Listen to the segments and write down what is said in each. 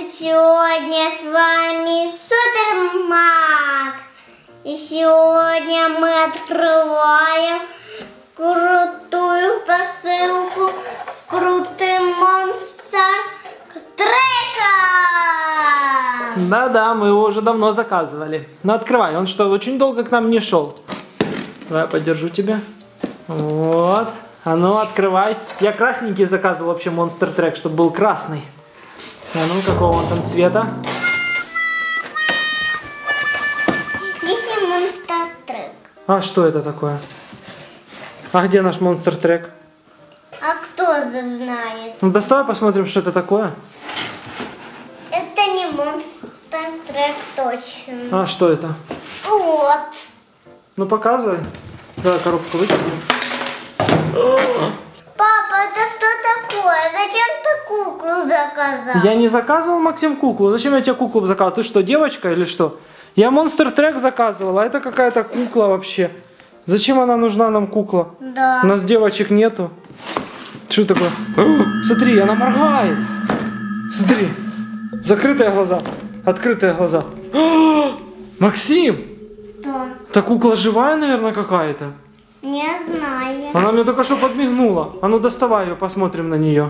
сегодня с вами Супер Макс. И сегодня мы открываем крутую посылку с крутым монстр треком. Да-да, мы его уже давно заказывали. Ну открывай, он что, очень долго к нам не шел? Давай я подержу тебя. Вот. А ну открывай. Я красненький заказывал вообще монстр трек, чтобы был красный. А ну, какого он там цвета? Здесь не монстр трек. А что это такое? А где наш монстр трек? А кто знает? Ну доставай посмотрим, что это такое. Это не монстр трек точно. А что это? Вот. Ну показывай. Давай коробку вытянем. Папа, это что такое? Зачем ты куклу заказал? Я не заказывал, Максим, куклу. Зачем я тебе куклу заказывал? Ты что, девочка или что? Я монстр трек заказывал, а это какая-то кукла вообще. Зачем она нужна нам, кукла? Да. У нас девочек нету. Что такое? Смотри, она моргает. Смотри. Закрытые глаза. Открытые глаза. Максим! Что? Эта кукла живая, наверное, какая-то. Не знаю. Она мне только что подмигнула. А ну доставай ее, посмотрим на нее.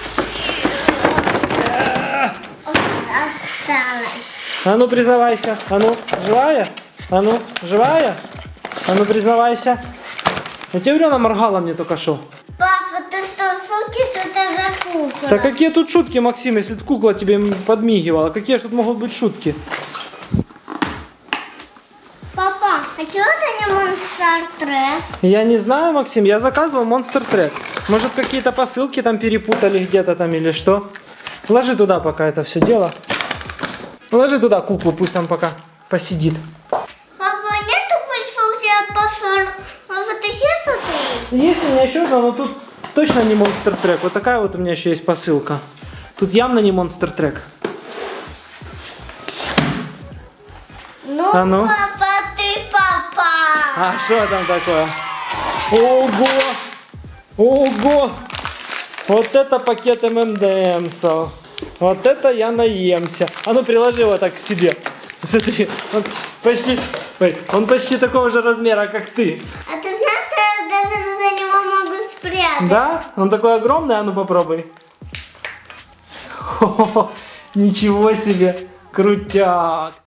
Осталось. А ну признавайся. А ну, живая? А ну, живая? А ну признавайся. Я тебе говорю, она моргала мне только что. Папа, ты что, шутишь, это за кукла? Да какие тут шутки, Максим, если кукла тебе подмигивала? Какие ж тут могут быть шутки? Папа, а чего это не монстр трек? Я не знаю, Максим, я заказывал монстр трек. Может, какие-то посылки там перепутали где-то там или что? Ложи туда пока это все дело. Ложи туда куклу, пусть там пока посидит. Папа, нету больше у тебя посыл? Вот еще что-то есть? Есть у меня еще одна, но тут точно не монстр трек. Вот такая вот у меня еще есть посылка. Тут явно не монстр трек. Ну, А ну? папа, ты папа. А что там такое? Ого! Ого! Вот это пакет ММДМсов. Вот это я наемся. А ну приложи его так к себе. Смотри, он почти такого же размера, как ты. А ты знаешь, что я даже за него могу спрятать? Да? Он такой огромный, а ну попробуй. Хо-хо-хо. Ничего себе, крутяк.